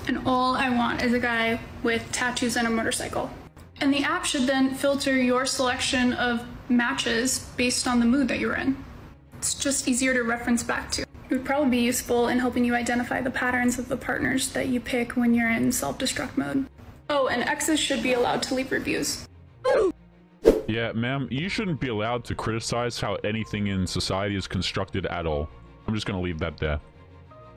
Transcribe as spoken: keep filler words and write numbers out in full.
And all I want is a guy with tattoos and a motorcycle. And the app should then filter your selection of matches based on the mood that you're in. It's just easier to reference back to. It would probably be useful in helping you identify the patterns of the partners that you pick when you're in self-destruct mode. Oh, and exes should be allowed to leave reviews. Yeah, ma'am, you shouldn't be allowed to criticize how anything in society is constructed at all. I'm just gonna leave that there.